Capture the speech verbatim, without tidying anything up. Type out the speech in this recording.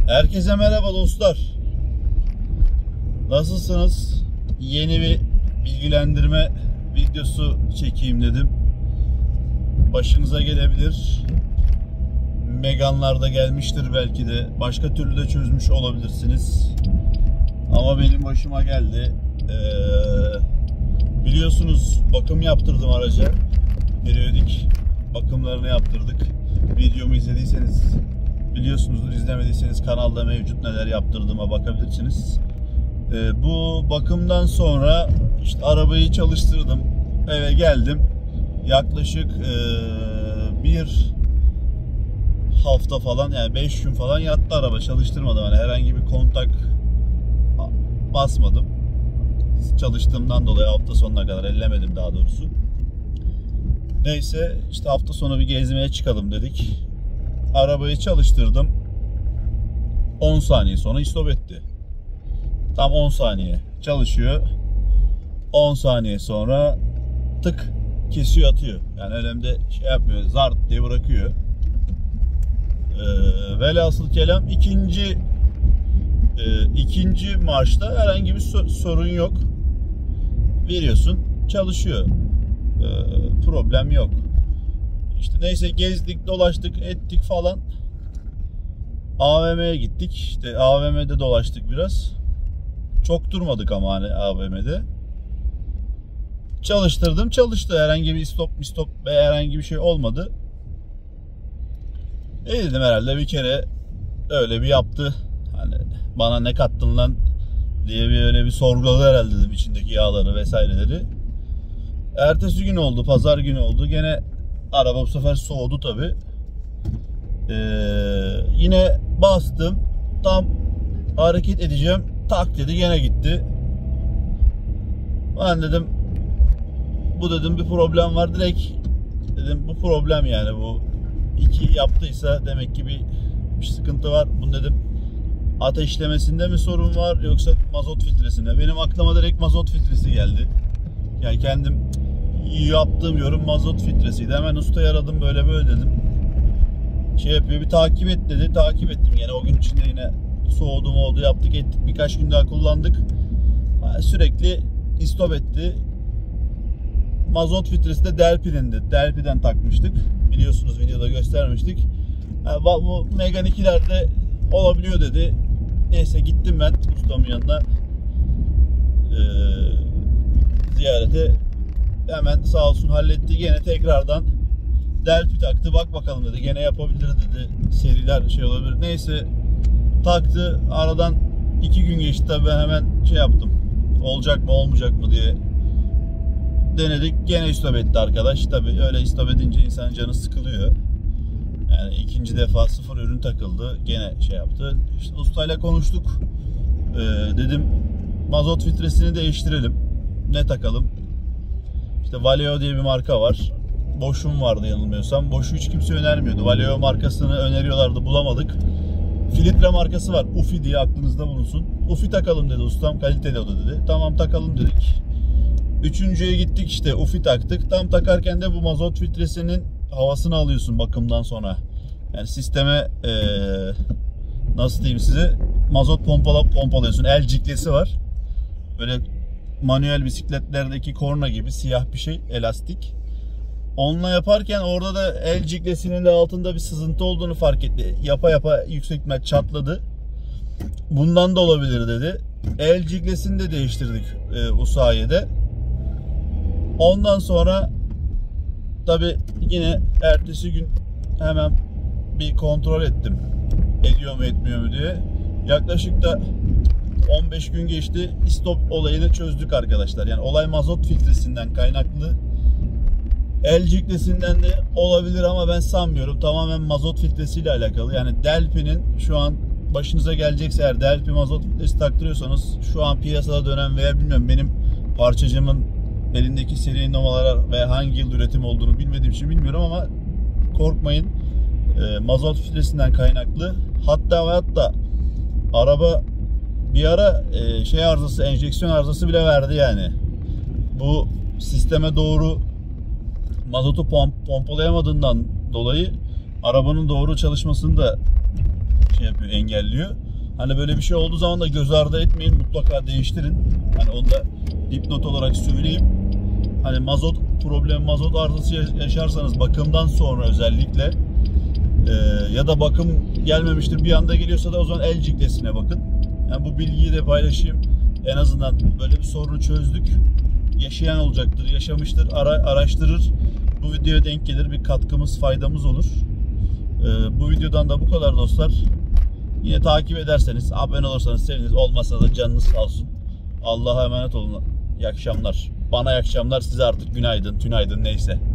Herkese merhaba dostlar. Nasılsınız? Yeni bir bilgilendirme videosu çekeyim dedim. Başınıza gelebilir. Meganlarda gelmiştir belki de. Başka türlü de çözmüş olabilirsiniz. Ama benim başıma geldi. Ee, biliyorsunuz bakım yaptırdım araca. Periyodik bakımlarını yaptırdık. Videomu izlediyseniz biliyorsunuzdur, izlemediyseniz kanalda mevcut, neler yaptırdığıma bakabilirsiniz. Ee, bu bakımdan sonra işte arabayı çalıştırdım, eve geldim. Yaklaşık e, bir hafta falan, yani beş gün falan yattı araba, çalıştırmadım. Yani herhangi bir kontak basmadım. Çalıştığımdan dolayı hafta sonuna kadar ellemedim daha doğrusu. Neyse işte hafta sonu bir gezmeye çıkalım dedik. Arabayı çalıştırdım. on saniye sonra istop etti. Tam on saniye çalışıyor. on saniye sonra tık kesiyor, atıyor. Yani elimde şey yapmıyor, zart diye bırakıyor. Ee, velhasıl kelam ikinci e, ikinci marşta herhangi bir sorun yok. Veriyorsun, çalışıyor. Ee, problem yok. İşte neyse gezdik, dolaştık, ettik falan. A V M'ye gittik. İşte A V M'de dolaştık biraz. Çok durmadık ama hani A V M'de. Çalıştırdım, çalıştı. Herhangi bir stop stop ve herhangi bir şey olmadı. E dedim herhalde bir kere öyle bir yaptı. Hani bana ne kattın lan diye bir öyle bir sorguladı herhalde dedim, içindeki yağları vesaireleri. Ertesi gün oldu, pazar günü oldu. Gene araba bu sefer soğudu tabi. Ee, yine bastım. Tam hareket edeceğim. Tak dedi, gene gitti. Ben dedim bu dedim bir problem var. Direkt dedim bu problem, yani bu iki yaptıysa demek ki bir, bir sıkıntı var. Bunu dedim ateşlemesinde mi sorun var yoksa mazot filtresinde. Benim aklıma direkt mazot filtresi geldi. Yani kendim yaptığım yorum mazot filtresiydi. Hemen ustayı aradım, böyle böyle dedim. Şey yapıyor, bir takip et dedi. Takip ettim yine, o gün içinde yine soğudu mu oldu, yaptık ettik. Birkaç gün daha kullandık. Sürekli istop etti. Mazot filtresi de Delphi'dendi. Delphi'den takmıştık. Biliyorsunuz, videoda göstermiştik. Yani bu Megan ikilerde olabiliyor dedi. Neyse gittim ben ustamın yanına. Ee, ziyarete. Hemen sağ olsun halletti. Gene tekrardan Delphi taktı. Bak bakalım dedi. Gene yapabilir dedi. Seriler şey olabilir. Neyse taktı. Aradan iki gün geçti. Tabii ben hemen şey yaptım. Olacak mı olmayacak mı diye denedik. Gene istop etti arkadaş. Tabii öyle istop edince insanın canı sıkılıyor. Yani ikinci defa sıfır ürün takıldı. Gene şey yaptı. İşte ustayla konuştuk. Ee, dedim mazot filtresini değiştirelim. Ne takalım? İşte Valeo diye bir marka var. Bosch'un vardı yanılmıyorsam. Bosch'u hiç kimse önermiyordu. Valeo markasını öneriyorlardı, bulamadık. Filtre markası var, Ufi diye, aklınızda bulunsun. Ufi takalım dedi ustam, kaliteli o da dedi. Tamam takalım dedik. Üçüncüye gittik, işte Ufi taktık. Tam takarken de bu mazot filtresinin havasını alıyorsun bakımdan sonra. Yani sisteme ee, nasıl diyeyim size, mazot pompala, pompalıyorsun. El ciklesi var. Böyle manuel bisikletlerdeki korna gibi siyah bir şey, elastik. Onunla yaparken orada da el ciklesinin de altında bir sızıntı olduğunu fark etti. Yapa yapa yüksek ihtimal çatladı. Bundan da olabilir dedi. El ciklesini de değiştirdik e, o sayede. Ondan sonra tabi yine ertesi gün hemen bir kontrol ettim. Ediyor mu etmiyor mu diye. Yaklaşık da on beş gün geçti. Stop olayını çözdük arkadaşlar. Yani olay mazot filtresinden kaynaklı. El ciklesinden de olabilir ama ben sanmıyorum. Tamamen mazot filtresiyle alakalı. Yani Delphi'nin şu an başınıza gelecekse, eğer Delphi mazot filtresi taktırıyorsanız, şu an piyasada dönen veya bilmiyorum, benim parçacığımın elindeki seri numaralar ve hangi yıl üretim olduğunu bilmediğim için bilmiyorum ama korkmayın. E, mazot filtresinden kaynaklı. Hatta ve hatta araba bir ara e, şey arızası, enjeksiyon arızası bile verdi yani. Bu sisteme doğru mazotu pomp, pompalayamadığından dolayı arabanın doğru çalışmasını da şey yapıyor, engelliyor. Hani böyle bir şey olduğu zaman da göz ardı etmeyin, mutlaka değiştirin. Hani onu da dipnot olarak söyleyeyim. Hani mazot problemi, mazot arızası yaşarsanız bakımdan sonra özellikle e, ya da bakım gelmemiştir, bir anda geliyorsa da o zaman el ciklesine bakın. Yani bu bilgiyi de paylaşayım. En azından böyle bir sorunu çözdük. Yaşayan olacaktır, yaşamıştır, ara, araştırır. Bu videoya denk gelir, bir katkımız, faydamız olur. Ee, bu videodan da bu kadar dostlar. Yine takip ederseniz, abone olursanız seviniriz. Olmasa da canınız sağ olsun. Allah'a emanet olun. İyi akşamlar. Bana iyi akşamlar, size artık günaydın, tünaydın neyse.